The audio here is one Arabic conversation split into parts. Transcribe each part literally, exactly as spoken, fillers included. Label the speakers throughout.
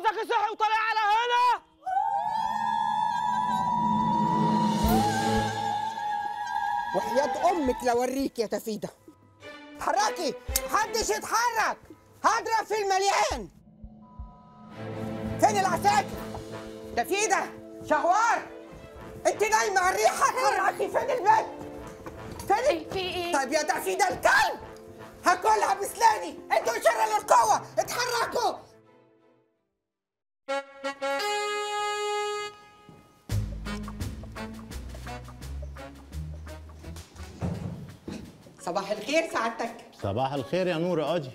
Speaker 1: نفسك صحي وطالع على هنا؟
Speaker 2: وحياة أمك لوريك يا تفيدة. اتحركي، محدش يتحرك، هضرب في المليان. فين العساكر؟ تفيدة، شهوار، انت نايمة على الريحة، اتحركي. فين البيت؟ فين؟
Speaker 3: في ايه؟
Speaker 2: طيب يا تفيدة الكلب هاكلها بسناني، انتوا شر للقوة، اتحركوا. صباح الخير سعادتك.
Speaker 4: صباح الخير يا نور قاضي.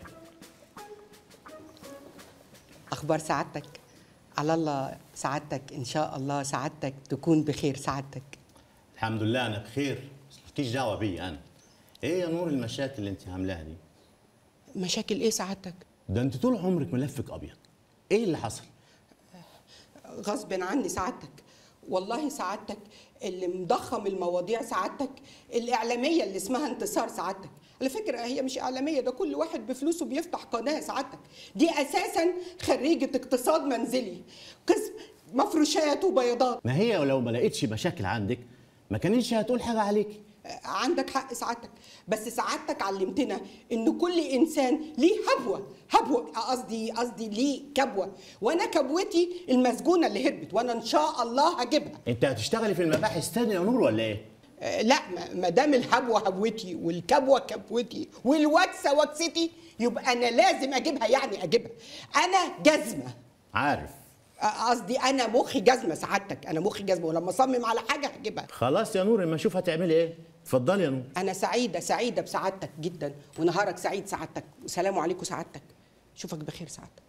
Speaker 2: اخبار سعادتك؟ على الله سعادتك، ان شاء الله سعادتك تكون بخير سعادتك.
Speaker 4: الحمد لله انا بخير، بس مالكيش دعوه بي انا. ايه يا نور المشاكل اللي انت عاملاها دي؟
Speaker 2: مشاكل ايه سعادتك؟
Speaker 4: ده انت طول عمرك ملفك ابيض. ايه اللي حصل؟
Speaker 2: غصب عني سعادتك، والله سعادتك اللي مضخم المواضيع سعادتك الاعلاميه اللي اسمها انتصار سعادتك. على فكره هي مش اعلاميه، ده كل واحد بفلوسه بيفتح قناه سعادتك. دي اساسا خريجه اقتصاد منزلي، قسم مفروشات وبياضات.
Speaker 4: ما هي ولو ما لقيتش مشاكل عندك ما كانتش هتقول حاجه عليكي.
Speaker 2: عندك حق سعادتك، بس سعادتك علمتنا ان كل انسان ليه هبوه، هبوه قصدي قصدي ليه كبوه، وانا كبوتي المسجونه اللي هربت، وانا ان شاء الله هجيبها.
Speaker 4: انت هتشتغلي في المباحث تاني يا نور ولا ايه؟
Speaker 2: آه لا، ما دام الهبوه هبوتي والكبوه كبوتي والوكسه وكستي يبقى انا لازم اجيبها، يعني اجيبها. انا جزمه.
Speaker 4: عارف.
Speaker 2: قصدي انا مخي جزمه سعادتك، انا مخي جزمه، ولما اصمم على حاجه هجيبها.
Speaker 4: خلاص يا نور، اما اشوف هتعملي ايه. اتفضلي يا نور.
Speaker 2: انا سعيده سعيده بسعادتك جدا، ونهارك سعيد سعادتك، وسلام عليكم سعادتك. اشوفك بخير سعادتك.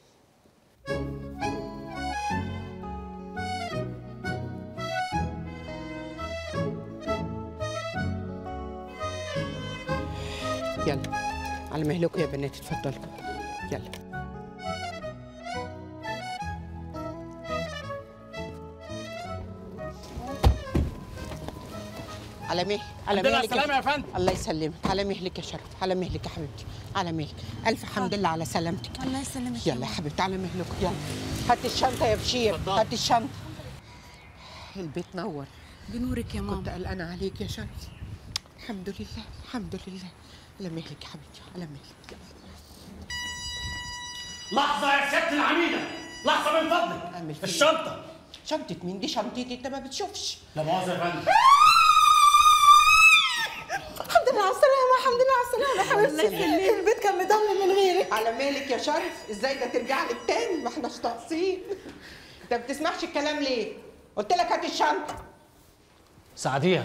Speaker 2: يلا على مهلكم يا بنات، اتفضلوا يلا. على مهلك، على مهلك.
Speaker 1: السلامة يا فندم.
Speaker 2: الله يسلمك، على مهلك يا شرف، على مهلك يا حبيبتي، على مهلك. ألف حمد لله على سلامتك.
Speaker 3: الله يسلمك.
Speaker 2: يلا يا حبيبتي على مهلك، يلا. هات الشنطة يا بشير، هات الشنطة. البيت نور.
Speaker 3: بنورك يا ماما.
Speaker 2: كنت قلقانة عليك يا شرف. الحمد لله، الحمد لله. على مهلك يا حبيبتي، على مهلك.
Speaker 1: لحظة يا سيادة العميدة، لحظة من فضلك. الشنطة.
Speaker 2: شنطة مين دي؟ شنطتي، أنت ما بتشوفش.
Speaker 1: لا مؤاخذة يا فندم.
Speaker 2: الحمد لله على السلامة، الحمد لله على السلامة يا حبيبتي. البيت كان مضلم من غيرك. على مالك يا شرف، ازاي ده ترجع لك تاني؟ ما احناش ناقصين. انت ما بتسمعش الكلام ليه؟ قلت لك هات الشنطة.
Speaker 1: ساعديها.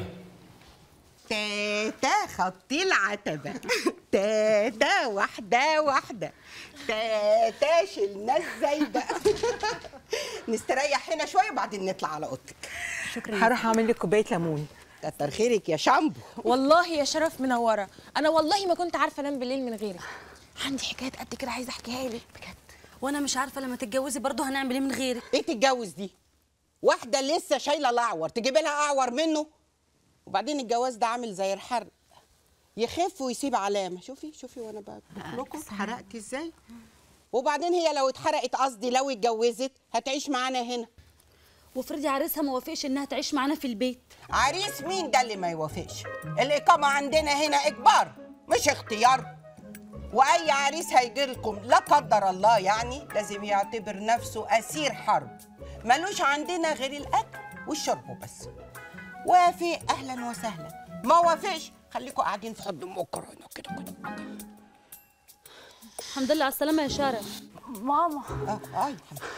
Speaker 2: تاتا خطي العتبة، تاتا واحدة واحدة، تاتا شلنا الزايدة. نستريح هنا شوية وبعدين نطلع على اوضتك.
Speaker 3: شكرا.
Speaker 5: هروح اعمل لك كوبايه ليمون.
Speaker 2: كتر خيرك يا شامبو.
Speaker 3: والله يا شرف منوره، انا والله ما كنت عارفه انام بالليل من غيرك. عندي حكايات قد كده عايزه احكيها لك بجد.
Speaker 6: وانا مش عارفه لما تتجوزي برضه هنعمل ايه من غيرك.
Speaker 2: ايه تتجوز دي؟ واحدة لسه شايلة الأعور تجيب لها أعور منه؟ وبعدين الجواز ده عامل زي الحرق، يخف ويسيب علامة. شوفي شوفي وانا بطبخ لكم حرقت ازاي. وبعدين هي لو اتحرقت، قصدي لو اتجوزت هتعيش معانا هنا.
Speaker 6: وافرضي عريسها ما وافقش انها تعيش معانا في البيت.
Speaker 2: عريس مين ده اللي ما يوافقش؟ الإقامة عندنا هنا إجبار مش اختيار. وأي عريس هيجي لكم لا قدر الله يعني لازم يعتبر نفسه أسير حرب، ملوش عندنا غير الأكل والشرب وبس. وافق أهلا وسهلا، ما وافقش خليكم قاعدين في حضن مكرونه كده كده.
Speaker 6: الحمد لله على السلامه يا شرف.
Speaker 3: ماما.
Speaker 2: اه اه يا حبيبتي.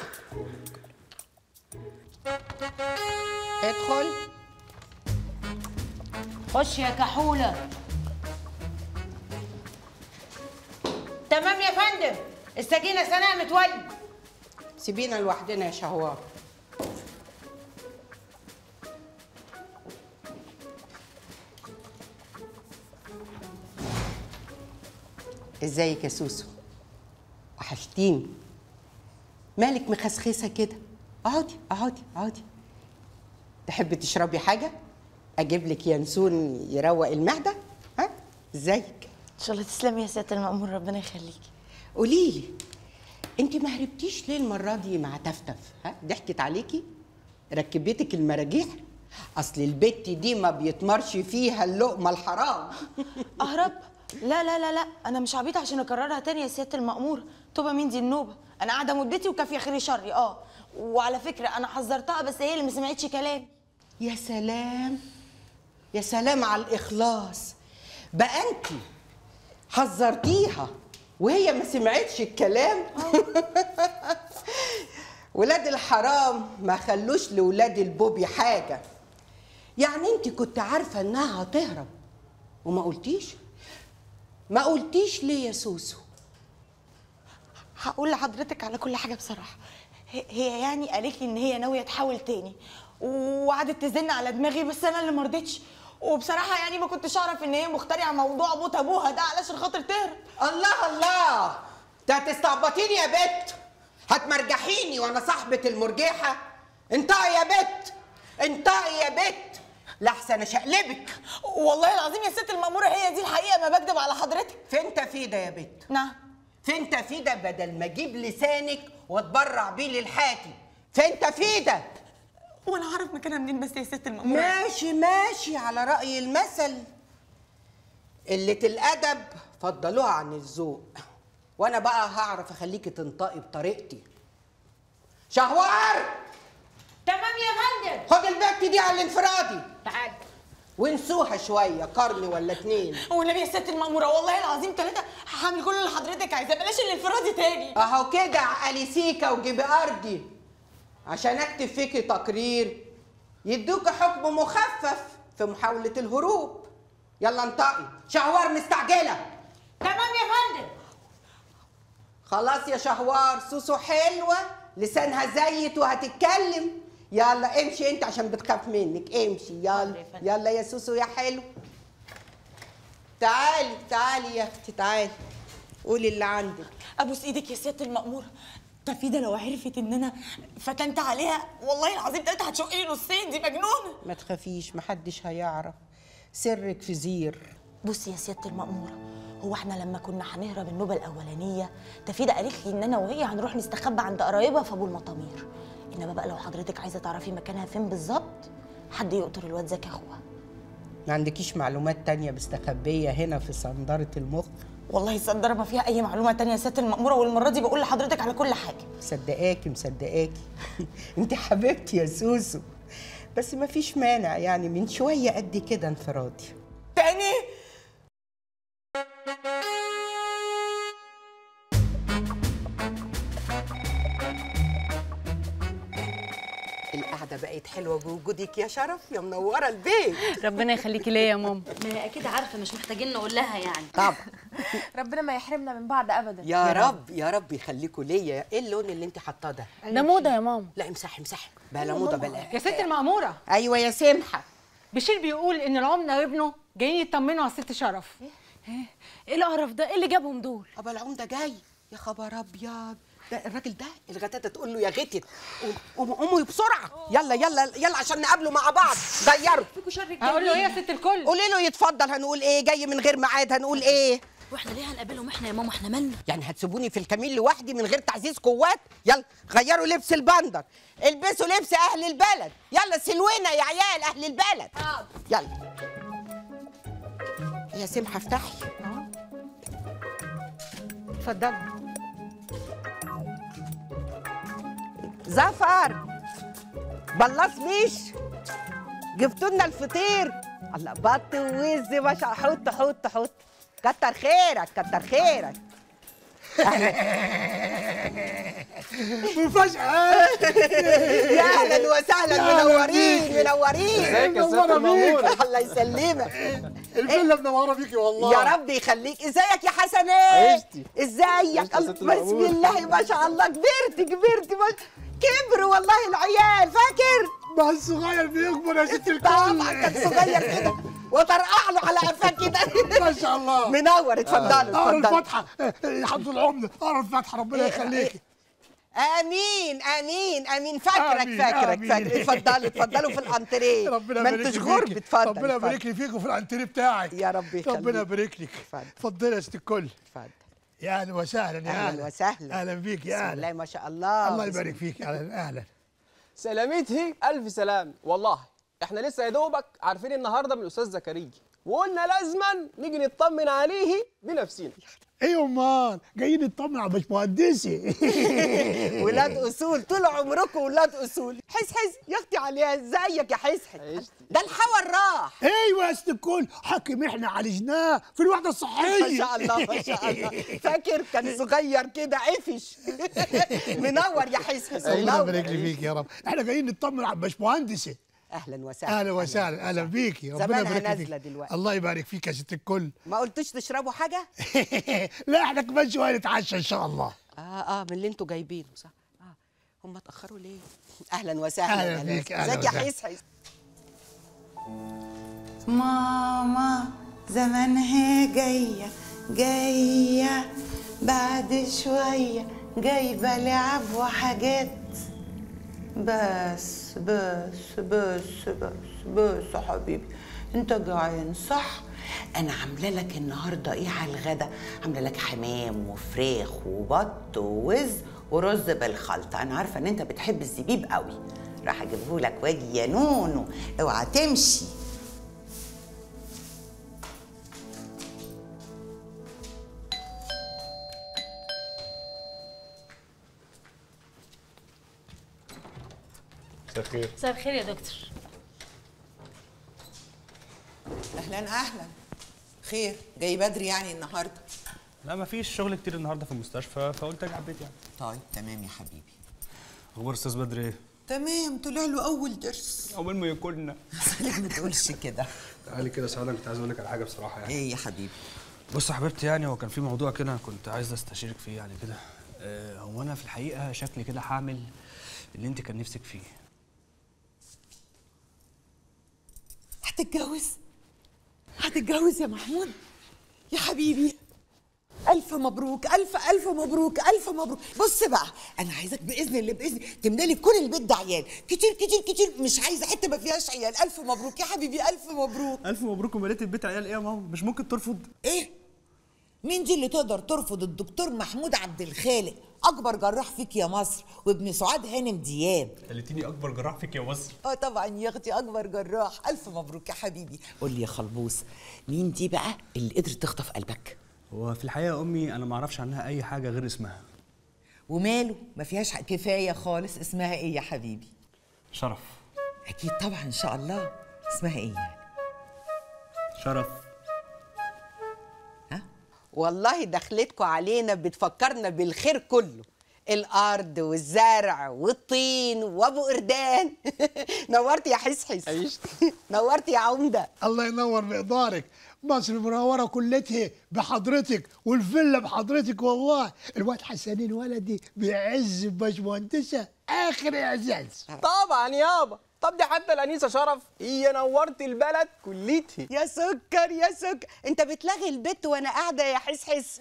Speaker 2: ادخل.
Speaker 7: خش يا كحولة. تمام يا فندم، السكينة سناء متولي.
Speaker 2: سيبينا لوحدنا يا شهوار. ازيك يا سوسو؟ وحشتيني. مالك مخسخسه كده؟ اقعدي اقعدي اقعدي. تحبي تشربي حاجه؟ اجيب لك ينسون يروق المعده؟ ها؟ ازيك؟
Speaker 3: ان شاء الله تسلمي يا سياده المأمور، ربنا يخليكي.
Speaker 2: قولي لي، انت ما هربتيش ليه المره دي مع تفتف؟ ها ضحكت عليكي؟ ركبتك المراجيح؟ اصل البت دي ما بيتمرش فيها اللقمه الحرام.
Speaker 3: اهرب؟ لا لا لا لا، انا مش عبيطه عشان اكررها تاني يا سياده المأمور. توبه مين دي النوبه؟ انا قاعده مدتي وكافيه خيري شري. اه وعلى فكره انا حذرتها بس هي اللي ما سمعتش كلام.
Speaker 2: يا سلام يا سلام على الاخلاص. بقى انت حذرتيها وهي ما سمعتش الكلام؟ ولاد الحرام ما خلوش لولاد البوبي حاجه. يعني انت كنت عارفه انها هتهرب وما قلتيش؟ ما قلتيش ليه يا سوسو؟
Speaker 3: هقول لحضرتك على كل حاجه بصراحه. هي يعني قالت لي ان هي ناويه تحاول تاني وقعدت تزن على دماغي بس انا اللي ما رضيتش. وبصراحه يعني ما كنتش اعرف ان هي مخترعه موضوع موت ابوها ده علشان خاطر تهرب.
Speaker 2: الله الله، انت هتستعبطيني يا بت؟ هتمرجحيني وانا صاحبه المرجحه؟ انطقي يا بت، انطقي يا بت لحسن اشقلبك.
Speaker 3: والله العظيم يا ست المأمورة هي دي الحقيقة، ما بكدب على حضرتك.
Speaker 2: فين تفيدة يا بت؟
Speaker 3: نعم.
Speaker 2: فين تفيدة بدل ما اجيب لسانك واتبرع بيه للحاكم؟ فين تفيدة؟
Speaker 3: وانا عارف مكانها منين بس يا ست المأمورة؟
Speaker 2: ماشي ماشي على رأي المثل، قلة الأدب فضلوها عن الذوق، وانا بقى هعرف اخليكي تنطقي بطريقتي. شهوار،
Speaker 7: تمام يا فندم.
Speaker 2: خد البت دي على الانفرادي.
Speaker 7: تعال.
Speaker 2: وانسوها شويه، قرن ولا اتنين.
Speaker 3: والنبي يا ست المأمورة والله العظيم ثلاثة هعمل كل اللي حضرتك عايزاه، بلاش الانفرادي تاني.
Speaker 2: اهو كده عقلي سيكا وجيبي ارضي عشان اكتب فيكي تقرير يدوك حكم مخفف في محاولة الهروب. يلا انطقي، شهوار مستعجلة.
Speaker 7: تمام يا فندم.
Speaker 2: خلاص يا شهوار، سوسو حلوة لسانها زيت وهتتكلم. يلا امشي انت عشان بتخاف منك، امشي يلا يلا يا سوسو يا حلو. تعالي تعالي يا اختي تعالي قولي اللي عندك.
Speaker 3: ابوس ايدك يا سيادة المأمورة، تفيدة لو عرفت ان انا فتنت عليها والله العظيم ثلاثة هتشقني نصين، دي مجنونة.
Speaker 2: ما تخافيش محدش هيعرف، سرك في زير.
Speaker 3: بصي يا سيادة المأمورة، هو احنا لما كنا هنهرب النوبة الأولانية تفيدة قالت لي إن أنا وهي هنروح نستخبى عند قرايبها في أبو المطامير، إنما بقى لو حضرتك عايزة تعرفي مكانها فين بالظبط حد يقطر الواد زكي أخوها.
Speaker 2: ما عندكيش معلومات تانية مستخبية هنا في صندارة المخ؟
Speaker 3: والله الصندارة ما فيها أي معلومة تانية يا سيادة المأمورة، والمرة دي بقول لحضرتك على كل حاجة.
Speaker 2: مصدقاكي مصدقاكي. أنت حبيبتي يا سوسو، بس ما فيش مانع يعني من شوية قد كده انفرادي.
Speaker 3: تاني؟
Speaker 2: القعدة بقت حلوة بوجودك يا شرف، يا منورة البيت.
Speaker 5: ربنا يخليكي ليا يا ماما.
Speaker 6: ما هي اكيد عارفه، مش محتاجين نقول لها يعني.
Speaker 2: طبعا.
Speaker 3: ربنا ما يحرمنا من بعض ابدا.
Speaker 2: يا, يا رب يا رب يخليكوا ليا. ايه اللون اللي انت حاطاه ده؟
Speaker 5: ده موضه يا ماما.
Speaker 2: لا امسحي امسحي، بلا موضة بلا.
Speaker 8: يا ست المأمورة،
Speaker 2: ايوه يا سمحة.
Speaker 8: بشير بيقول ان العمده وابنه جايين يطمنوا على الست شرف.
Speaker 5: ايه القرف ده؟ ايه اللي جابهم دول؟
Speaker 2: ابا العمده جاي. يا خبر ابيض، ده الراجل ده الغتاتة تقول له يا غتت قوموا قوموا بسرعه، يلا يلا يلا عشان نقابله مع بعض. غيروا.
Speaker 8: هقول له ايه يا ست الكل؟
Speaker 2: قولي له يتفضل. هنقول ايه؟ جاي من غير ميعاد هنقول ايه؟
Speaker 6: واحنا ليه هنقابلهم احنا يا ماما؟ احنا مالنا؟
Speaker 2: يعني هتسيبوني في الكمين لوحدي من غير تعزيز قوات؟ يلا غيروا لبس البندر، البسوا لبس اهل البلد، يلا سلونا يا عيال اهل البلد. يلا يا سمحه افتحي. اتفضلي. زفر بلاص مش جبتوا لنا الفطير. الله بط ووز ما شاء. حط حط حط. كتر خيرك كتر خيرك.
Speaker 9: مفاجأة.
Speaker 2: يا اهلا وسهلا، منورين منورين.
Speaker 9: ازيك يا ست المأمورة؟
Speaker 2: الله يسلمك.
Speaker 9: الفيلا منورة بيكي والله.
Speaker 2: يا رب يخليك. ازيك يا حسنات؟
Speaker 9: عشتي.
Speaker 2: ازيك؟ بسم الله ما شاء الله. كبرت كبرت كبر والله العيال. فاكر؟
Speaker 9: ما الصغير بيكبر يا ست الكل.
Speaker 2: طبعا كان صغير كده وطرقع له على قفاك كده.
Speaker 9: ما شاء الله.
Speaker 2: منور. اتفضلوا
Speaker 9: اقرا
Speaker 2: اتفضلوا.
Speaker 9: الفاتحة يا حمد العمدة، اقرا الفاتحة ربنا يخليكي.
Speaker 2: امين امين امين. فاكرك
Speaker 9: آمين،
Speaker 2: فاكرك
Speaker 9: آمين.
Speaker 2: فاكرك. اتفضلوا اتفضلوا في الانتريه.
Speaker 9: ربنا
Speaker 2: ما
Speaker 9: يبارك
Speaker 2: انتش
Speaker 9: لك
Speaker 2: غرب.
Speaker 9: فيكي.
Speaker 2: اتفضل
Speaker 9: ربنا يبارك
Speaker 2: اتفضل.
Speaker 9: لي فيكم في الانتريه بتاعك.
Speaker 2: يا رب يخليك.
Speaker 9: ربنا يبارك لك.
Speaker 2: اتفضل.
Speaker 9: اتفضلي يا ست الكل.
Speaker 2: اتفضل.
Speaker 9: يا اهلا وسهلا. يا
Speaker 2: اهلا وسهلا.
Speaker 9: اهلا بيك يا
Speaker 2: بسم
Speaker 9: اهلا.
Speaker 2: الله ما شاء الله.
Speaker 9: الله يبارك فيك. اهلا اهلا.
Speaker 10: سلامتك الف سلام. والله احنا لسه يا دوبك عارفين النهارده من الاستاذ زكريا، وقلنا لازما نيجي نطمن عليه بنفسنا.
Speaker 9: ايه امال جايين نطمن على باشمهندسي.
Speaker 2: ولاد اصول طول عمركم ولاد اصول. حس حس يا اختي عليها. ازيك يا حس حس؟ ده الحور راح.
Speaker 9: ايوه يا ست الكل، حكم احنا عالجناه في الوحده الصحيه.
Speaker 2: ما شاء الله ما شاء الله. فاكر كان صغير كده عفش. منور يا حس حس.
Speaker 9: الله يبارك لي فيك يا رب. احنا جايين نطمن على باشمهندسي.
Speaker 2: اهلا وسهلا.
Speaker 9: اهلا وسهلا. اهلا بيكي. ربنا يبارك فيك.
Speaker 2: نازله دلوقتي.
Speaker 9: الله يبارك فيك يا ست الكل.
Speaker 2: ما قلتوش تشربوا حاجه؟
Speaker 9: لا احنا كمان شويه نتعشى ان شاء الله.
Speaker 2: اه اه من اللي انتوا جايبينه صح. اه هم اتاخروا ليه؟ اهلا وسهلا.
Speaker 9: اهلا بيك. اهلا
Speaker 2: ازيك يا
Speaker 9: وسهلا.
Speaker 2: حس حس؟
Speaker 11: ماما زمانها جاية جاية بعد شوية، جايبة لعب وحاجات. بس بس بس بس بس يا حبيبي، انت جعان صح؟ انا عامله لك النهارده ايه على الغدا؟ عامله لك حمام وفراخ وبط ووز ورز بالخلطه. انا عارفه ان انت بتحب الزبيب قوي، راح اجيبه لك واجي يا نونو. اوعى تمشي.
Speaker 4: مساء الخير.
Speaker 5: مساء الخير يا دكتور.
Speaker 11: اهلا اهلا. خير جاي بدري يعني النهارده؟
Speaker 12: لا مفيش شغل كتير النهارده في المستشفى، فقلت اجي على البيت يعني.
Speaker 11: طيب تمام يا حبيبي.
Speaker 12: اخبار استاذ بدر ايه؟
Speaker 11: تمام، طلع له اول درس.
Speaker 12: عقبال ما ياكلنا.
Speaker 11: صالح ما تقولش كده.
Speaker 12: تعالي كده سعاده، كنت عايز اقول لك على حاجه بصراحه يعني.
Speaker 11: ايه يا حبيبي؟
Speaker 12: بص يا حبيبتي، يعني هو كان في موضوع كده كنت عايز استشيرك فيه يعني كده. آه هو انا في الحقيقه شكلي كده هعمل اللي انت كان نفسك فيه.
Speaker 11: هتتجوز؟ هتتجوز يا محمود يا حبيبي؟ ألف مبروك ألف ألف مبروك ألف مبروك. بص بقى، أنا عايزك بإذن الله بإذن تملالي كل البيت ده عيال كتير كتير كتير، مش عايزة حتة ما فيهاش عيال. ألف مبروك يا حبيبي ألف مبروك.
Speaker 12: ألف مبروك. ومليت البيت عيال إيه يا ماما؟ مش ممكن ترفض؟
Speaker 11: إيه؟ مين دي اللي تقدر ترفض؟ الدكتور محمود عبد الخالق، أكبر جراح فيك يا مصر، وابن سعاد هانم دياب.
Speaker 12: خليتيني أكبر جراح فيك يا مصر.
Speaker 11: اه طبعا يا اختي أكبر جراح. ألف مبروك يا حبيبي. قول لي يا خلبوس، مين دي بقى اللي قدرت تخطف قلبك؟
Speaker 12: هو في الحقيقه يا امي انا ما اعرفش عنها اي حاجه غير اسمها.
Speaker 11: وماله؟ ما فيهاش كفايه خالص. اسمها ايه يا حبيبي؟
Speaker 12: شرف.
Speaker 11: اكيد طبعا ان شاء الله. اسمها ايه يعني؟
Speaker 12: شرف.
Speaker 2: ها؟ والله دخلتكوا علينا بتفكرنا بالخير كله، الارض والزرع والطين وابو قردان. نورت يا حسحس.
Speaker 9: عيشت.
Speaker 2: نورت يا عمده.
Speaker 9: الله ينور بإقدارك. مصر المنوره كلتها بحضرتك، والفيلا بحضرتك. والله الواد حسنين ولدي بيعز بباشمهندسه اخر اعزاز.
Speaker 10: طبعا يابا. طب دي حتى الانيسه شرف هي نورت البلد كلتها.
Speaker 2: يا سكر يا سكر، انت بتلغي البت وانا قاعده يا حسحس.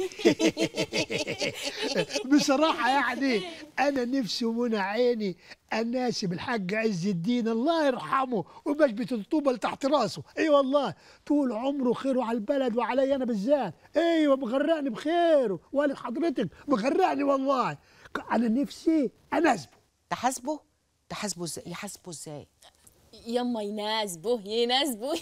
Speaker 9: بصراحه يعني انا نفسي ومنى عيني اناسب الحاج عز الدين الله يرحمه وبشبت الطوبه لتحت راسه. اي أيوة والله طول عمره خيره على البلد وعلي انا بالذات. ايوه مغرقني بخيره، والد حضرتك مغرقني والله. انا نفسي اناسبه.
Speaker 2: تحاسبه؟ تحاسبه ازاي؟ يحاسبه ازاي؟
Speaker 5: يما يناسبه يناسبه.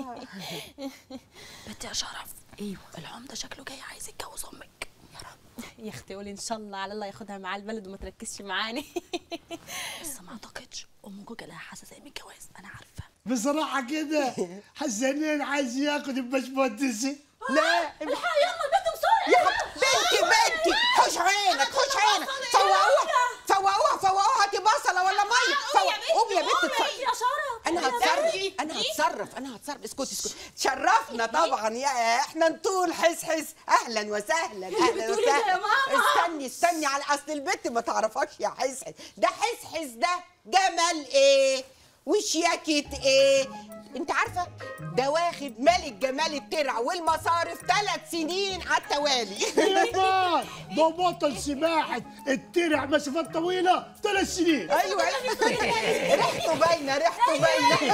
Speaker 3: بنت يا شرف، ايوه العمده شكله جاي عايز يتجوز امك. يا رب
Speaker 5: يا اختي قولي ان شاء الله على الله ياخدها معاه البلد وما تركزش معاني.
Speaker 3: بس ما اعتقدش ام جوجا لها حساسيه من الجواز، انا عارفه.
Speaker 9: بصراحه كده حسنين عايز ياخد الباشمهندسه.
Speaker 2: لا
Speaker 7: الحقي يلا البنت بسرعه.
Speaker 2: يا بنتي بنتي خش عينك خش عينك. فوقوها فوقوها فوقوها. هاتي بصله ولا ميه. قومي يا بنت.
Speaker 7: يا شرف
Speaker 2: انا هتصرف انا هتصرف انا هتصرف. اسكتي اسكتي. شرفنا طبعا يا احنا نطول حس حس. اهلا وسهلا اهلا وسهلا. استني استني على اصل البنت ما تعرفكش يا حس حس. ده حس حس ده جمال ايه وشياكة ايه؟ انت عارفه ده واخد ملك جمال الترع والمصارف ثلاث سنين على التوالي.
Speaker 9: يابا ده بطل سباحه الترع مسافات طويله ثلاث سنين.
Speaker 2: ايوه ريحته باينه ريحته باينه.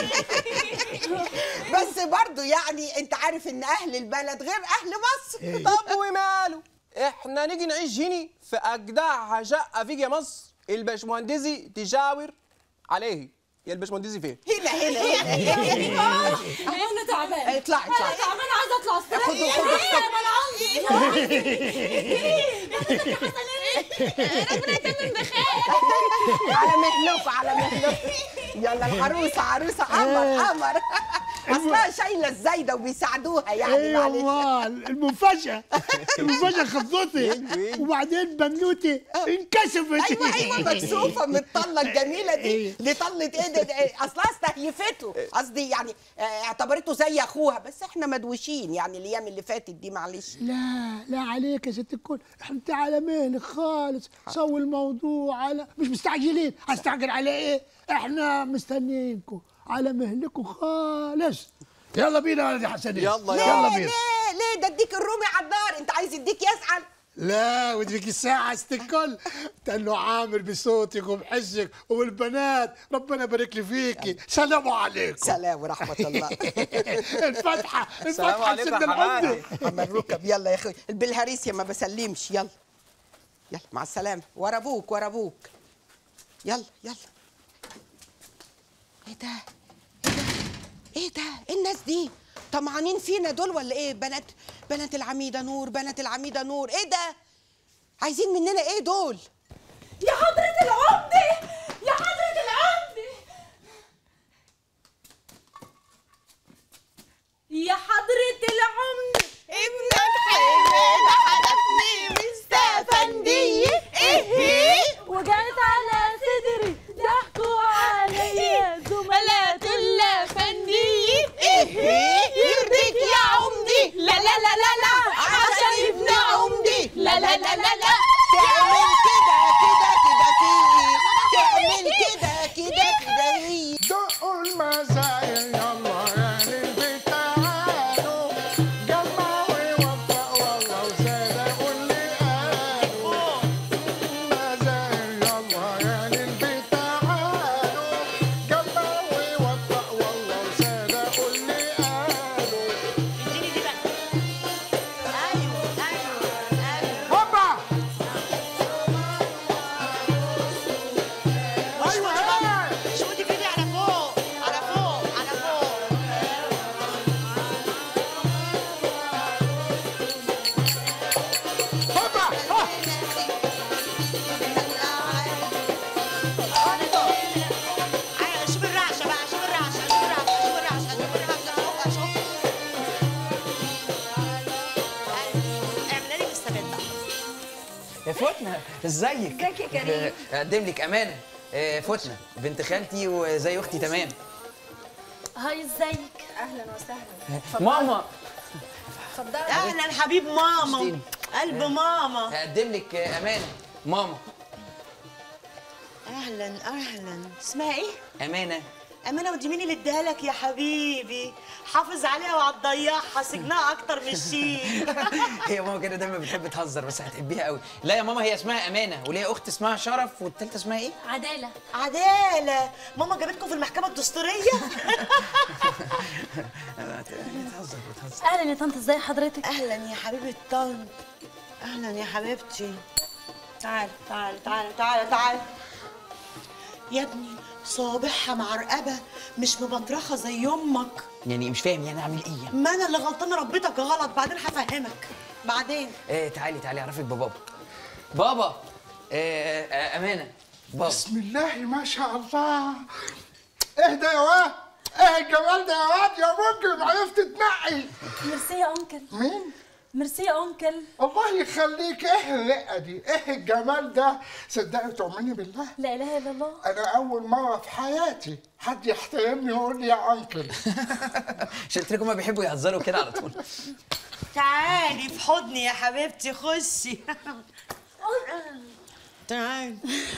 Speaker 2: بس برضه يعني انت عارف ان اهل البلد غير اهل مصر.
Speaker 10: طب وماله؟ احنا نيجي نعيش هنا في اجدع شقه فيك يا مصر، الباشمهندسي تشاور عليه. يا الباشمهندسي فين؟
Speaker 2: هنا هنا هنا.
Speaker 7: انا تعبانه.
Speaker 2: اطلعي اطلعي.
Speaker 7: انا تعبانه عايزه اطلع استريح.
Speaker 2: خدوا خدوا
Speaker 7: انا عندي. ربنا يتمم بخير.
Speaker 2: على مهلكوا على مهلكوا. يلا العروسه عروسه قمر قمر. اصلها شايله الزايده وبيساعدوها يعني.
Speaker 9: ايوه والله المفاجاه المفاجاه خضتي وبعدين بنوتي انكشفت.
Speaker 2: ايوه ايوه مكسوفه من الطله الجميله دي. دي طله ايه ده, ده اصلها استهيفته. قصدي يعني اعتبرته زي اخوها. بس احنا مدوشين يعني الايام اللي فاتت دي معلش.
Speaker 9: لا لا عليك يا ست الكل، احنا انت على مهلك خالص. سوي الموضوع على مش مستعجلين. هستعجل على ايه؟ احنا مستنيينكم على مهلكم خالص. يلا بينا يا ولدي حسنين.
Speaker 10: يلا
Speaker 9: يلا بينا.
Speaker 2: ليه ليه ده اديك الرومي على الدار. انت عايز يديك يسعل؟
Speaker 9: لا وديك الساعة ست الكل. تنو عامر بصوتك وبحسك والبنات ربنا يبارك لي فيكي. سلام عليكم.
Speaker 2: سلام ورحمة الله.
Speaker 9: الفتحة
Speaker 10: السلام عليكم يا حمادي.
Speaker 2: عم الركب. يلا يا اخوي بالهريسيا ما بسلمش. يلا يلا مع السلامة. ورا ابوك ورا ابوك. يلا يلا. ايه ده؟ ايه ده؟ ايه ده؟ ايه الناس دي؟ طمعانين فينا دول ولا ايه؟ بنات بنات العميدة نور بنات العميدة نور. ايه ده؟ عايزين مننا ايه دول؟
Speaker 7: يا حضرة العمدة يا حضرة العمدة يا حضرة العمدة
Speaker 2: ابنك حلال حدفني مستفندية. ايه
Speaker 7: وجعت على صدري ضحكوا عليا زملاء الافندية.
Speaker 2: ايه يرضيك يا عمدي؟ لا لا لا لا لا عشان ابن عمدي. لا لا لا لا لا تعمل كده كده كده فيه. تعمل كده كده كده هي.
Speaker 13: دقوا المزايا يلا يا للبيت تعالوا جمعوا ووفقوا والله وصدقوا اللي قالوا. المزايا يلا يا للبيت تعالوا جمعوا ووفقوا والله وصدقوا اللي قالوا.
Speaker 7: اديني دي بقى. ايوه ايوه ايوه.
Speaker 13: هوبا ايوه هاي
Speaker 7: شوفي كده على فوق على فوق على فوق.
Speaker 13: هوبا ها.
Speaker 7: شوف الرعشه بقى شوف الرعشه شوف الرعشه شوف الرعشه شوف الرعشه شوف شوف. اعملي لي بالثبات.
Speaker 14: يا فتنة ازيك؟
Speaker 7: ازيك يا كريم؟
Speaker 14: اقدم لك امانه. آه، فتنة بنت خالتي وزي اختي تمام.
Speaker 7: هاي ازيك؟ اهلا وسهلا.
Speaker 14: ماما
Speaker 7: اتفضلي.
Speaker 11: اهلا حبيب ماما قلب ماما.
Speaker 14: هقدم لك آه، امانه ماما.
Speaker 11: اهلا اهلا. اسمها ايه؟
Speaker 14: امانه.
Speaker 11: امانه ودي مين اللي اديها لك يا حبيبي؟ حافظ عليها وهتضيعها سجنها اكتر من الشيء.
Speaker 14: هي ماما كده دايما بتحب تهزر بس هتحبيها قوي. لا يا ماما هي اسمها امانه وليها اخت اسمها شرف والتالتة اسمها ايه؟
Speaker 7: عداله.
Speaker 11: عداله. ماما جابتكم في المحكمه الدستوريه.
Speaker 14: بتهزر بتهزر.
Speaker 7: اهلا يا طنط ازي حضرتك؟
Speaker 11: اهلا يا حبيبه طنط. اهلا يا حبيبتي. تعال تعال تعال تعال تعال يا ابني. صوابعها معرقبه مش مبطرخه زي امك.
Speaker 14: يعني مش فاهم يعني اعمل ايه؟
Speaker 11: ما انا اللي غلطانه ربيتك غلط. بعدين هفهمك بعدين.
Speaker 14: ايه تعالي تعالي اعرفك ببابا. بابا آه آه امانه بابا.
Speaker 13: بسم الله ما شاء الله. اهدى يا واد. ايه الجمال ده يا واد يا ممكن عرفت تنقي.
Speaker 7: ميرسي يا انكل.
Speaker 13: مين؟
Speaker 7: ميرسي يا انكل.
Speaker 13: الله يخليك. ايه الرقه دي؟ ايه الجمال ده؟ صدقي تؤمني بالله
Speaker 7: لا اله الا الله.
Speaker 13: انا اول مره في حياتي حد يحترمني ويقول لي يا انكل.
Speaker 14: مش قلت لكم هما بيحبوا يهزروا كده على طول.
Speaker 11: تعالي في حضني يا حبيبتي خشي.
Speaker 7: تعال.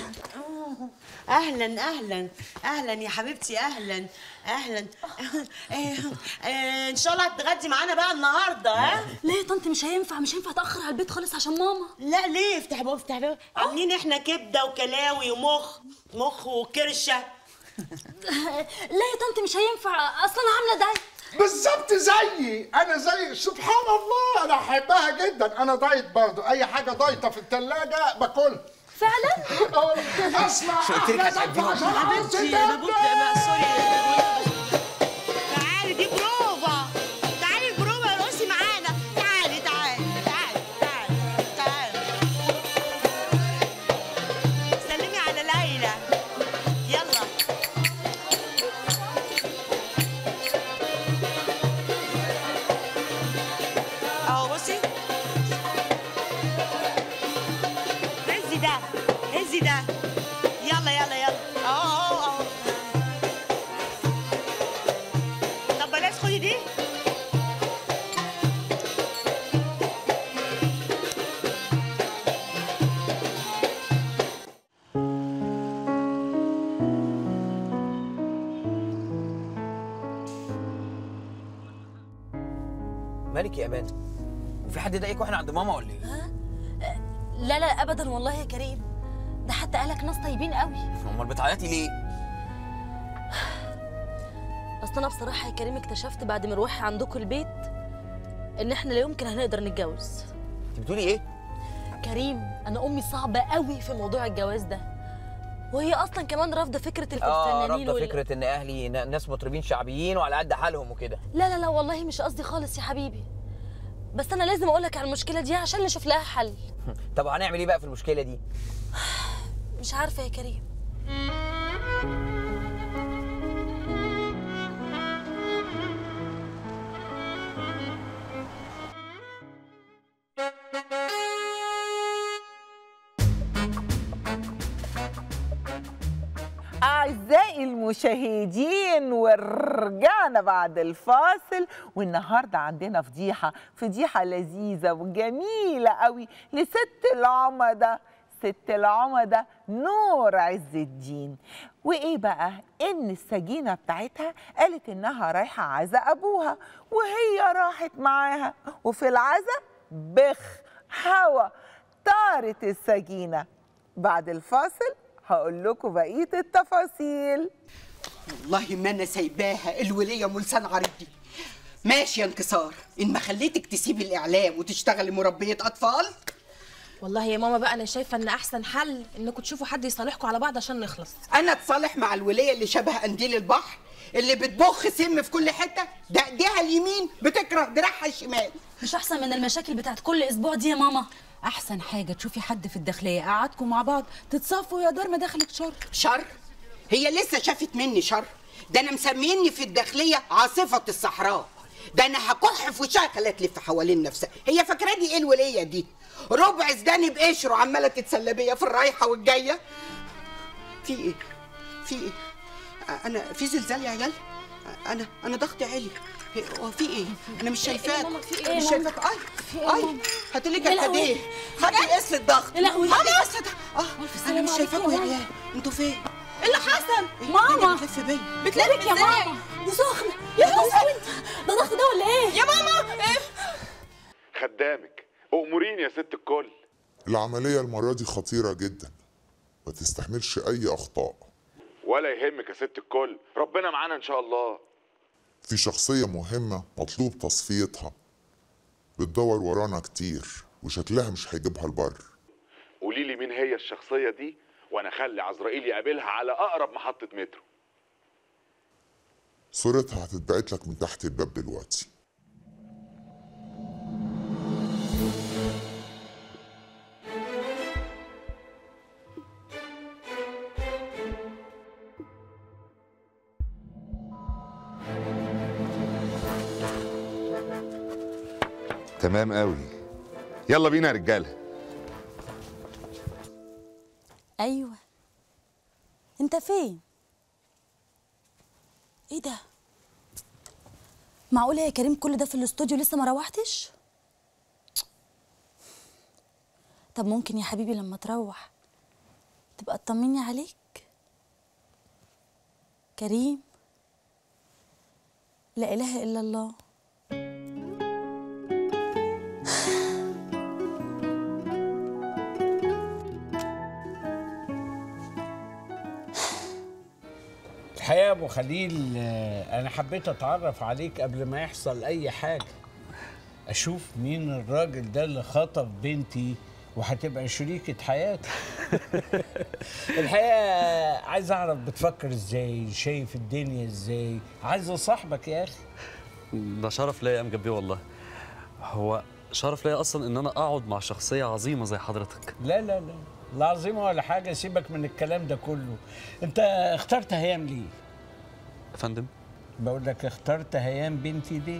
Speaker 7: اهلا اهلا اهلا يا حبيبتي، اهلا اهلا. ان شاء الله هتتغدي معانا بقى النهارده. ها
Speaker 6: ليه يا طنط؟ مش هينفع مش هينفع اتاخر على البيت خالص عشان ماما.
Speaker 7: لا ليه؟ افتح بقى افتح بقى. عاملين احنا كبده وكلاوي ومخ مخ وكرشه.
Speaker 6: لا يا طنط مش هينفع، اصلا انا عامله دايت.
Speaker 13: بالظبط زيي، انا زي سبحان الله، انا احبها جدا. انا دايت برضه، اي حاجه دايطه في الثلاجه باكلها.
Speaker 6: فعلا؟
Speaker 13: اسمع
Speaker 14: مش قلت لك هتحبيهم؟
Speaker 7: حبيبتي انا بطلع بقى سوري. تعالي دي بروفا، تعالي البروفا ارقصي معانا. تعالي تعالي تعالي تعالي تعالي. سلمي على ليلى. يلا اهو بصي. هزي ده هزي ده. يلا يلا يلا. اهو اهو اهو. طب بلاش خدي دي.
Speaker 14: مالك يا امان؟ وفي حد ضايقك واحنا عند ماما ولا ايه؟
Speaker 3: لا لا ابدا والله يا كريم، ده حتى قالك ناس طيبين قوي.
Speaker 14: امال بتعيطي ليه؟
Speaker 6: اصل انا بصراحه يا كريم اكتشفت بعد مروحي عندكم البيت ان احنا لا يمكن هنقدر نتجوز.
Speaker 14: انت بتقولي ايه؟
Speaker 6: كريم انا امي صعبه قوي في موضوع الجواز ده، وهي اصلا كمان رافضه فكره
Speaker 14: اه
Speaker 6: الفنانين
Speaker 14: رافضه
Speaker 6: وال...
Speaker 14: فكره ان اهلي ن- ناس مطربين شعبيين وعلى قد حالهم وكده.
Speaker 6: لا لا لا والله مش قصدي خالص يا حبيبي، بس انا لازم اقول لك على المشكله دي عشان نشوف لها حل.
Speaker 14: طب هنعمل ايه بقى في المشكله دي؟
Speaker 6: مش عارفه يا كريم.
Speaker 11: أعزائي المشاهدين، ورجعنا بعد الفاصل، والنهاردة عندنا فضيحة فضيحة لذيذة وجميلة قوي لست العمدة، ست العمدة نور عز الدين. وإيه بقى؟ إن السجينة بتاعتها قالت إنها رايحة عزا أبوها، وهي راحت معاها، وفي العزا بخ هوا طارت السجينة. بعد الفاصل هقول لكم بقيه التفاصيل.
Speaker 2: والله ما انا سايباها الوليه ملسان عرضي. ماشي يا انكسار، ان ما خليتك تسيبي الاعلام وتشتغلي مربيه اطفال.
Speaker 5: والله يا ماما بقى انا شايفه ان احسن حل انكم تشوفوا حد يصالحكم على بعض عشان نخلص.
Speaker 2: انا اتصالح مع الوليه اللي شبه قنديل البحر، اللي بتبخ سم في كل حته، ده ايديها اليمين بتكره دراعها الشمال.
Speaker 6: مش احسن من المشاكل بتاعت كل اسبوع دي يا ماما؟
Speaker 15: احسن حاجه تشوفي حد في الداخليه قعدكم مع بعض تتصافوا يا دار ما دخلك شر.
Speaker 2: شر؟ هي لسه شافت مني شر؟ ده انا مسميني في الداخليه عاصفه الصحراء. ده انا هكح في وشها خليها تلف حوالين نفسها. هي فاكراني ايه الوليه دي؟ ربع زداني بقشر وعماله تتسلى بيا في الرايحه والجايه. في ايه؟ في ايه؟ انا في زلزال يا عيال؟ انا انا ضغطي عالي. هو في ايه؟ انا مش شايفاك.
Speaker 6: إيه
Speaker 2: مش شايفاك. اي اي هاتي لي كركديه، هاتي قيس الضغط.
Speaker 6: يا لهوي
Speaker 2: هاتي قيس الضغط. اه انا مش شايفاكوا يا عيال، انتوا فين؟
Speaker 6: ايه اللي حصل؟
Speaker 2: ماما بتلف بيا.
Speaker 6: بتلفك يا ماما، دي سخنه يا اسود. ده ضغط ده ولا ايه؟
Speaker 5: يا ماما إيه؟
Speaker 16: خدامك أؤمريني يا ست الكل.
Speaker 17: العملية المرة دي خطيرة جدا، ما تستحملش أي أخطاء.
Speaker 16: ولا يهمك يا ست الكل، ربنا معانا إن شاء الله.
Speaker 17: في شخصية مهمة مطلوب تصفيتها، بتدور ورانا كتير وشكلها مش هيجيبها البر.
Speaker 16: قولي لي مين هي الشخصية دي وأنا أخلي عزرائيل يقابلها على أقرب محطة مترو.
Speaker 17: صورتها هتتبعت لك من تحت الباب دلوقتي.
Speaker 18: تمام قوي، يلا بينا يا رجاله.
Speaker 6: ايوه انت فين؟ ايه ده؟ معقوله يا كريم كل ده في الاستوديو لسه ما روحتش؟ طب ممكن يا حبيبي لما تروح تبقى تطمني عليك كريم. لا اله الا الله.
Speaker 19: الحقيقة يا ابو خليل، انا حبيت اتعرف عليك قبل ما يحصل اي حاجة، اشوف مين الراجل ده اللي خطف بنتي وهتبقى شريكة حياتي. الحقيقة عايز اعرف بتفكر ازاي، شايف الدنيا ازاي، عايز اصاحبك يا اخي.
Speaker 20: ده شرف ليا يا امجد بيه والله. هو شرف ليا اصلا ان انا اقعد مع شخصية عظيمة زي حضرتك.
Speaker 19: لا لا لا لا عظيمة ولا حاجة، سيبك من الكلام ده كله. انت اخترت هيام ليه؟
Speaker 20: يا فندم؟
Speaker 19: بقول لك اخترت هيام بنتي ليه؟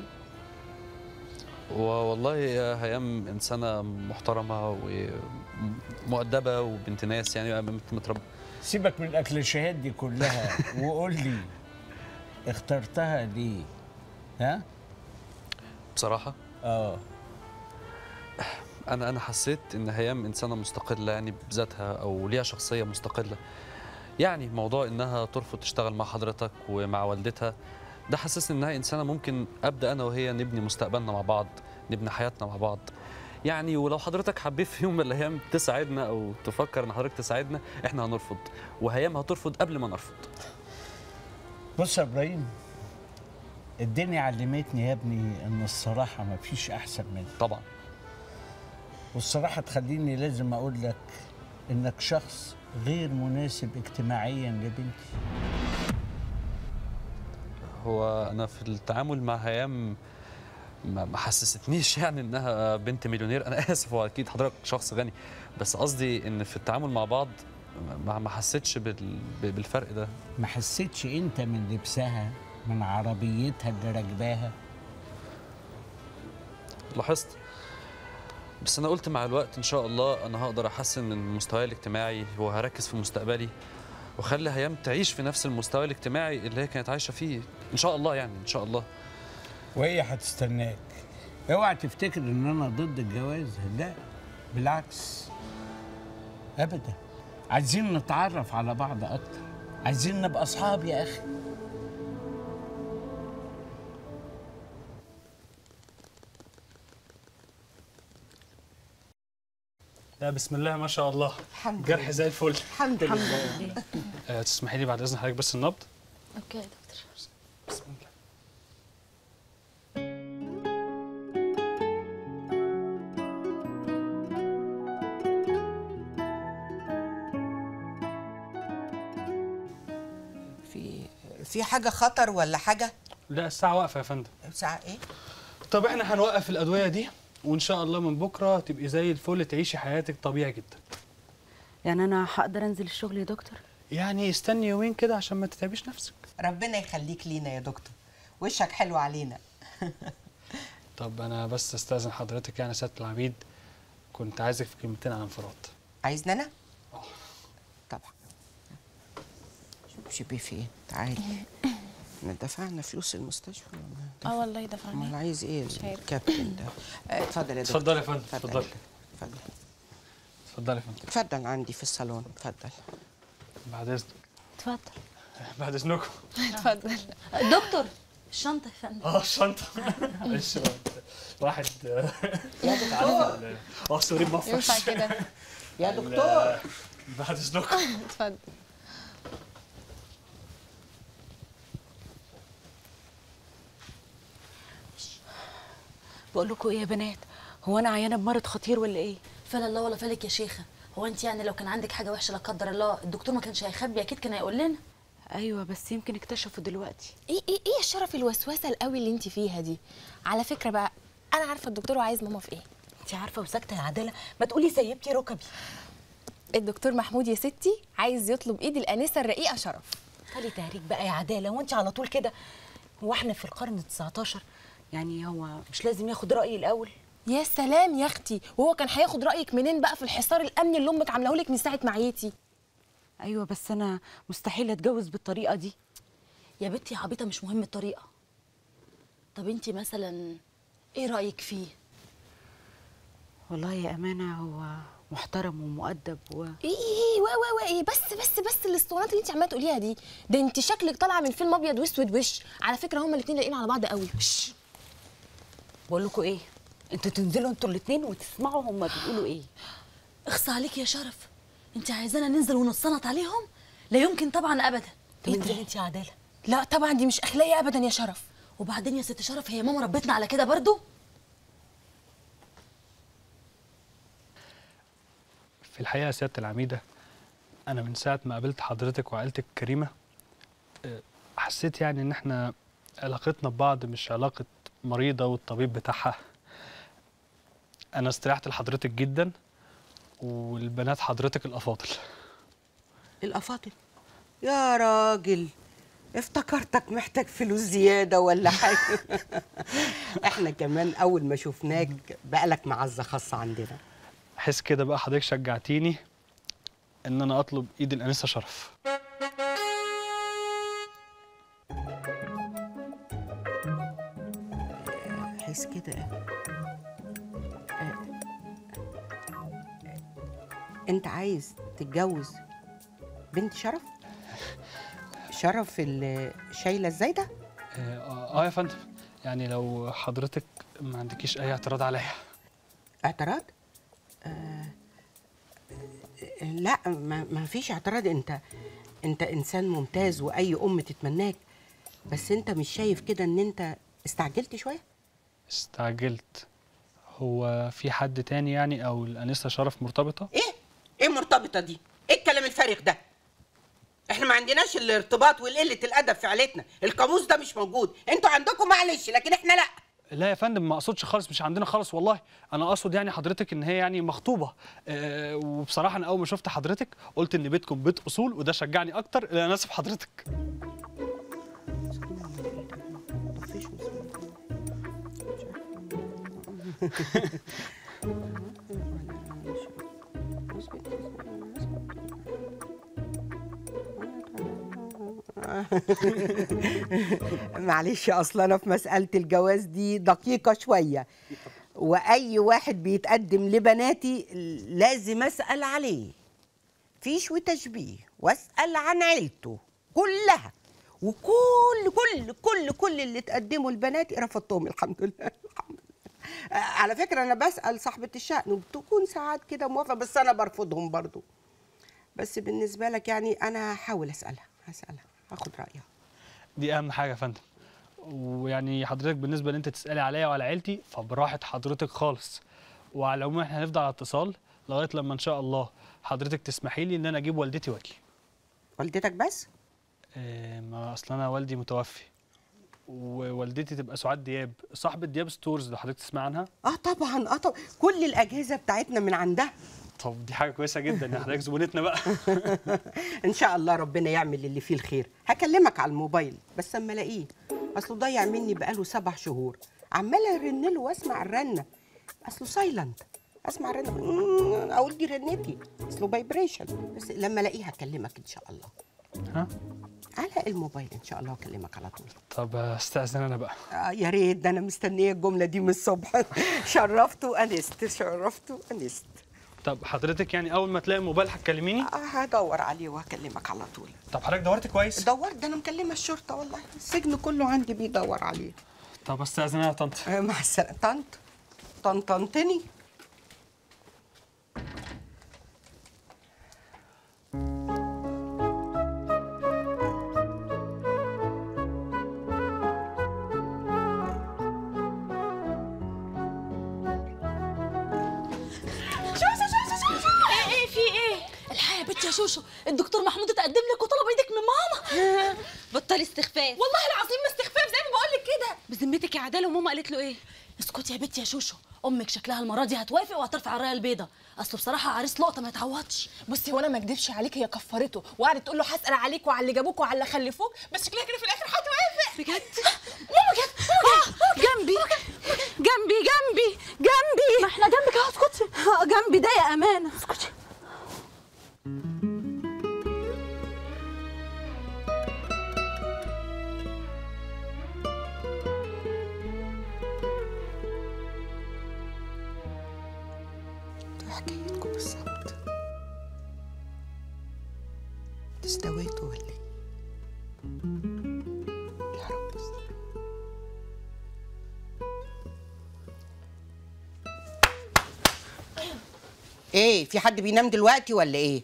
Speaker 20: والله يا هيام انسانة محترمة ومؤدبة وبنت ناس، يعني متربى.
Speaker 19: سيبك من الاكليشيهات دي كلها وقول لي اخترتها ليه؟ ها؟
Speaker 20: بصراحة؟
Speaker 19: اه
Speaker 20: انا انا حسيت ان هيام انسانه مستقله، يعني بذاتها او ليها شخصيه مستقله. يعني موضوع انها ترفض تشتغل مع حضرتك ومع والدتها ده حسسني انها انسانه ممكن ابدا انا وهي نبني مستقبلنا مع بعض، نبني حياتنا مع بعض. يعني ولو حضرتك حبيت في يوم من الايام تساعدنا او تفكر ان حضرتك تساعدنا، احنا هنرفض وهيام هترفض قبل ما نرفض.
Speaker 19: بص يا ابراهيم، الدنيا علمتني يا ابني ان الصراحه ما فيش احسن منها.
Speaker 20: طبعا.
Speaker 19: والصراحه تخليني لازم اقول لك انك شخص غير مناسب اجتماعيا لبنتي.
Speaker 20: هو انا في التعامل مع هيام ما حسستنيش يعني انها بنت مليونير. انا اسف، هو اكيد حضرتك شخص غني، بس قصدي ان في التعامل مع بعض ما حسيتش بالفرق ده.
Speaker 19: ما حسيتش انت من لبسها، من عربيتها اللي راكباها؟
Speaker 20: لاحظت، بس انا قلت مع الوقت ان شاء الله انا هقدر احسن من مستواي الاجتماعي وهركز في مستقبلي واخلي هيام تعيش في نفس المستوى الاجتماعي اللي هي كانت عايشه فيه ان شاء الله، يعني ان شاء الله.
Speaker 19: وهي هتستناك. اوعى تفتكر ان انا ضد الجواز، لا بالعكس ابدا. عايزين نتعرف على بعض اكتر، عايزين نبقى اصحاب يا اخي.
Speaker 12: لا بسم الله ما شاء الله،
Speaker 2: الحمد
Speaker 12: جرح
Speaker 2: لله.
Speaker 12: زي الفل.
Speaker 2: الحمد لله.
Speaker 12: آه، تسمحي لي بعد اذن حضرتك بس النبض؟
Speaker 6: اوكي يا دكتور.
Speaker 12: بسم الله.
Speaker 2: في في حاجه خطر ولا حاجه؟
Speaker 12: لا الساعه واقفه يا فندم.
Speaker 2: الساعه ايه؟
Speaker 12: طب احنا هنوقف الادويه دي وان شاء الله من بكره تبقي زي الفل، تعيشي حياتك طبيعي جدا.
Speaker 15: يعني انا هقدر انزل الشغل يا دكتور؟
Speaker 12: يعني استني يومين كده عشان ما تتعبيش نفسك.
Speaker 2: ربنا يخليك لينا يا دكتور، وشك حلو علينا.
Speaker 12: طب انا بس استاذن حضرتك يعني سياده العميد، كنت عايزك في كلمتين عن انفراد.
Speaker 2: عايزني انا؟ اه طبعا. شوفي فين؟ تعالي. احنا دفعنا فلوس المستشفى ولا؟
Speaker 5: اه والله دفعنا.
Speaker 2: امال عايز ايه الكابتن ده؟ اتفضل يا دكتور.
Speaker 12: اتفضل يا فندم. اتفضل
Speaker 2: اتفضل.
Speaker 12: اتفضل يا فندم.
Speaker 2: اتفضل عندي في الصالون، اتفضل.
Speaker 12: بعد اذنك.
Speaker 6: اتفضل.
Speaker 12: بعد اذنكم.
Speaker 6: اتفضل. دكتور الشنطه يا فندم.
Speaker 12: اه الشنطه. معلش واحد
Speaker 2: يا دكتور.
Speaker 12: اه سوري مفرش.
Speaker 5: ينفع كده؟
Speaker 2: يا دكتور.
Speaker 12: بعد اذنكم.
Speaker 5: اتفضل.
Speaker 15: بقول لكم ايه يا بنات، هو انا عيانه بمرض خطير ولا ايه؟
Speaker 6: فلا الله ولا فلك يا شيخه. هو انت يعني لو كان عندك حاجه وحشه لا قدر الله الدكتور ما كانش هيخبي، اكيد كان هيقول لنا.
Speaker 15: ايوه بس يمكن اكتشفوا دلوقتي.
Speaker 5: ايه ايه ايه الشرف الوسوسه القوي اللي انت فيها دي؟ على فكره بقى انا عارفه الدكتور عايز ماما في ايه.
Speaker 15: انت عارفه وساكته يا عداله، ما تقولي سيبتي ركبي.
Speaker 5: الدكتور محمود يا ستي عايز يطلب ايد الانسه الرقيقه شرف.
Speaker 15: خلي تهريج بقى يا عداله، وانت على طول كده؟ هو احنا في القرن التسعتاشر؟ يعني هو مش لازم ياخد رايي الاول؟
Speaker 5: يا سلام يا اختي، وهو كان هياخد رايك منين بقى في الحصار الامني اللي امك عاملاه لك من ساعه معيتي؟
Speaker 15: ايوه بس انا مستحيل اتجوز بالطريقه دي.
Speaker 6: يا بنتي يا عبيطه مش مهم الطريقه. طب انت مثلا ايه رايك فيه؟
Speaker 15: والله يا امانه هو محترم ومؤدب و
Speaker 5: ايه و و و ايه بس بس بس الاسطوانات اللي انت عماله تقوليها دي، ده انت شكلك طالعه من فيلم ابيض واسود وش. على فكره هما الاثنين لاقيين على بعض قوي.
Speaker 15: بقول لكم ايه، انتوا تنزلوا انتوا الاثنين وتسمعوا هما بيقولوا ايه.
Speaker 6: اخصى عليك يا شرف، انت عايزانا ننزل ونصنط عليهم؟ لا يمكن طبعا ابدا.
Speaker 15: طب انزلي انت يا عداله.
Speaker 5: لا طبعا دي مش اخلاقيه ابدا يا شرف.
Speaker 6: وبعدين يا ست شرف، هي ماما ربتنا على كده برضو؟
Speaker 12: في الحقيقه يا سياده العميده، انا من ساعه ما قابلت حضرتك وعائلتك الكريمه حسيت يعني ان احنا علاقتنا ببعض مش علاقه مريضه والطبيب بتاعها. انا استريحت لحضرتك جدا، والبنات حضرتك الافاضل.
Speaker 2: الافاضل؟ يا راجل افتكرتك محتاج فلوس زياده ولا حاجه. احنا كمان اول ما شفناك بقالك معزه خاصه عندنا.
Speaker 12: احس كده بقى حضرتك شجعتيني ان انا اطلب ايد الانسه شرف.
Speaker 2: احس كده انت عايز تتجوز بنت شرف؟ شرف اللي شايله الزايده؟
Speaker 12: اه, آه يا فندم، يعني لو حضرتك ما عندكيش اي اعتراض عليا.
Speaker 2: اعتراض؟ آه لا ما, ما فيش اعتراض. انت انت انسان ممتاز واي ام تتمناك، بس انت مش شايف كده ان انت استعجلت شويه؟
Speaker 12: استعجلت؟ هو في حد تاني يعني او الانسه شرف مرتبطه؟
Speaker 2: ايه؟ ايه مرتبطه دي؟ ايه الكلام الفارغ ده؟ احنا ما عندناش الارتباط والقله الادب في عيلتنا، القاموس ده مش موجود. انتوا عندكم معلش، لكن احنا لا.
Speaker 12: لا يا فندم، ما اقصدش خالص، مش عندنا خالص والله. انا اقصد يعني حضرتك ان هي يعني مخطوبه. أه وبصراحه انا اول ما شفت حضرتك قلت ان بيتكم بيت اصول، وده شجعني اكتر ان انا اسف حضرتك.
Speaker 2: معلش اصل انا في مساله الجواز دي دقيقه شويه، واي واحد بيتقدم لبناتي لازم اسال عليه فيش وتشبيه، واسال عن عيلته كلها، وكل كل كل كل اللي تقدموا لبناتي رفضتهم الحمد لله. الحمد لله. على فكره انا بسال صاحبه الشأن وبتكون ساعات كده موافقه، بس انا برفضهم برضو. بس بالنسبه لك يعني انا هحاول اسالها، هسالها هاخد رايها.
Speaker 12: دي اهم حاجه يا فندم. ويعني حضرتك بالنسبه ان انت تسالي عليا وعلى عيلتي فبراحه حضرتك خالص. وعلى العموم احنا هنفضل على اتصال لغايه لما ان شاء الله حضرتك تسمحي لي ان انا اجيب والدتي واجي.
Speaker 2: والدتك بس؟
Speaker 12: إيه، ما اصل انا والدي متوفي، ووالدتي تبقى سعاد دياب صاحبه دياب ستورز، لو حضرتك تسمع عنها.
Speaker 2: اه طبعا اه طبعا، كل الاجهزه بتاعتنا من عندها.
Speaker 12: طب دي حاجه كويسه جدا ان حضرتك زبونتنا بقى.
Speaker 2: ان شاء الله ربنا يعمل اللي فيه الخير. هكلمك على الموبايل بس اما الاقيه، اصله ضيع مني بقاله سبع شهور، عماله ارن له واسمع الرنه، اصله سايلنت، اسمع الرنه اقول دي رنتي، اصله فايبريشن. بس لما الاقيه هكلمك ان شاء الله.
Speaker 12: ها؟
Speaker 2: على الموبايل ان شاء الله هكلمك على طول.
Speaker 12: طب استاذن انا بقى.
Speaker 2: آه يا ريت، ده انا مستنيه الجمله دي من الصبح. شرفت وانست، شرفت وانست.
Speaker 12: طب حضرتك يعني اول ما تلاقي الموبايل هتكلميني؟
Speaker 2: آه هدور عليه وهكلمك على طول.
Speaker 12: طب حضرتك دورت كويس؟
Speaker 2: دورت، ده انا مكلمه الشرطه والله، السجن كله عندي بيدور عليه.
Speaker 12: طب استاذن انا يا طنط.
Speaker 2: آه مع السلامه. طنط طنطنتني.
Speaker 6: يا شوشو، الدكتور محمود اتقدم لك وطلب ايدك من ماما.
Speaker 15: بطلي استخفاف.
Speaker 6: والله العظيم ما استخفاف، زي ما بقول لك كده.
Speaker 15: بذمتك يا عداله وماما قالت له ايه؟
Speaker 6: اسكتي يا بنتي يا شوشو، امك شكلها المره دي هتوافق وهترفع الرايه البيضاء، اصله بصراحه عريس لقطه ما يتعوضش.
Speaker 5: بصي هو انا ما اكدبش عليك، هي كفرته وقعدت تقول له هسال عليك وعلى اللي جابوك وعلى اللي خلفوك، بس شكلها كده في الاخر هتوافق.
Speaker 6: بجد؟
Speaker 5: ماما جت
Speaker 6: آه جنبي جنبي جنبي جنبي.
Speaker 5: ما احنا جنبك اهو. اسكتي.
Speaker 6: جنبي ده يا امانه.
Speaker 5: اسكتي.
Speaker 2: حكايتكم بالظبط. استويتوا ولا ايه؟ يا رب استر. ايه في حد بينام دلوقتي ولا ايه؟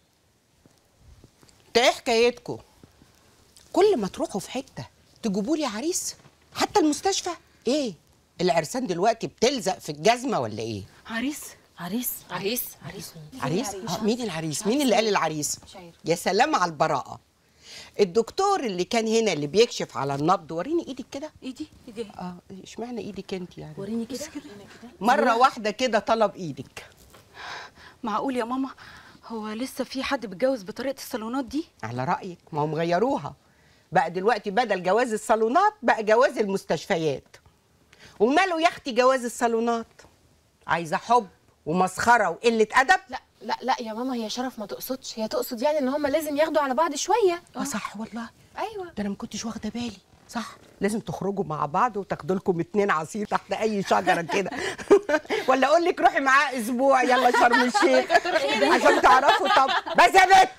Speaker 2: انت ايه حكايتكم؟ كل ما تروحوا في حته تجيبوا لي عريس؟ حتى المستشفى؟ ايه؟ العرسان دلوقتي بتلزق في الجزمه ولا ايه؟
Speaker 15: عريس
Speaker 5: عريس عريس عريس
Speaker 2: عريس؟ آه مين العريس؟ مين اللي قال العريس؟ يا سلام على البراءة. الدكتور اللي كان هنا اللي بيكشف على النبض، وريني ايدك كده.
Speaker 15: ايدي ايدي
Speaker 2: اه اشمعنى ايدك انت يعني؟
Speaker 15: وريني كده.
Speaker 2: مرة واحدة كده طلب ايدك.
Speaker 15: معقول يا ماما هو لسه في حد بيتجوز بطريقه الصالونات دي؟
Speaker 2: على رأيك، ما هم غيروها بقى دلوقتي، بدل جواز الصالونات بقى جواز المستشفيات. وماله يا اختي جواز الصالونات؟ عايزة حب ومسخرة وقلة أدب؟
Speaker 5: لا لا لا يا ماما، هي شرف ما تقصدش، هي تقصد يعني ان هم لازم ياخدوا على بعض شويه.
Speaker 2: اه صح والله.
Speaker 5: ايوه
Speaker 2: ده انا ما كنتش واخده بالي. صح، لازم تخرجوا مع بعض وتاخدوا لكم اتنين عصير تحت اي شجره كده. ولا اقول لك روحي معاه اسبوع يلا شرم الشيخ عشان تعرفوا. طب بس يا بنت،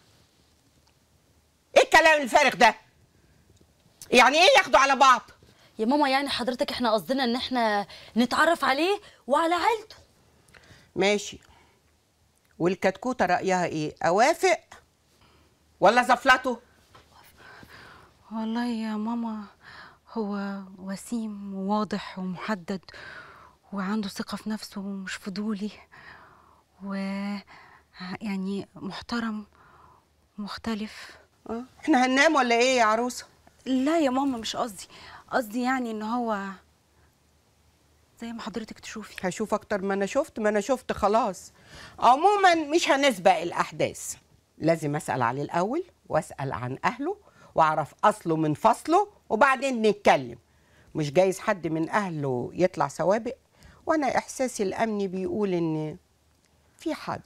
Speaker 2: ايه الكلام الفارغ ده؟ يعني ايه ياخدوا على بعض؟
Speaker 6: يا ماما يعني حضرتك احنا قصدنا ان احنا نتعرف عليه وعلى عيلته.
Speaker 2: ماشي. والكتكوته رايها ايه؟ اوافق ولا زفلته؟
Speaker 15: والله يا ماما هو وسيم وواضح ومحدد وعنده ثقة في نفسه ومش فضولي و يعني محترم ومختلف.
Speaker 2: اه احنا هننام ولا ايه يا عروسة؟
Speaker 15: لا يا ماما مش قصدي، قصدي يعني ان هو زي ما حضرتك تشوفي.
Speaker 2: هشوف اكتر ما انا شفت، ما انا شفت خلاص. عموما مش هنسبق الاحداث، لازم اسال عليه الاول واسال عن اهله واعرف اصله من فصله وبعدين نتكلم. مش جايز حد من اهله يطلع سوابق، وانا احساسي الامني بيقول ان في حد.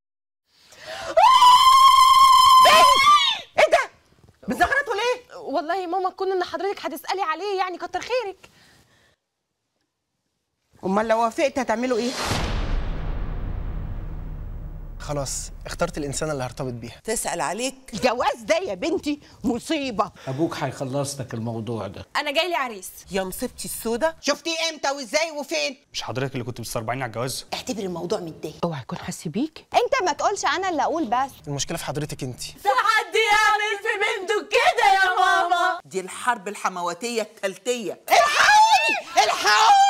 Speaker 2: ايه ده؟ بتزغرطوا ليه؟
Speaker 5: والله يا ماما كون ان حضرتك هتسالي عليه يعني كتر خيرك.
Speaker 2: امال لو وافقت هتعملوا ايه؟
Speaker 10: خلاص اخترت الانسانه اللي هرتبط بيها.
Speaker 2: تسال عليك؟ الجواز ده يا بنتي مصيبه.
Speaker 19: ابوك هيخلص لك الموضوع ده.
Speaker 5: انا جاي لي عريس.
Speaker 2: يا مصيبتي السودا، شفتيه امتى وازاي وفين؟
Speaker 12: مش حضرتك اللي كنت بتستربعيني على الجواز؟
Speaker 2: اعتبر الموضوع متضايق. اوعى يكون حاسس بيك.
Speaker 21: انت ما تقولش انا اللي اقول بس.
Speaker 10: المشكله في حضرتك انت.
Speaker 7: في حد يعمل في بنته كده يا ماما؟
Speaker 11: دي الحرب الحمواتيه الثالثيه.
Speaker 2: الحقوني الحقوني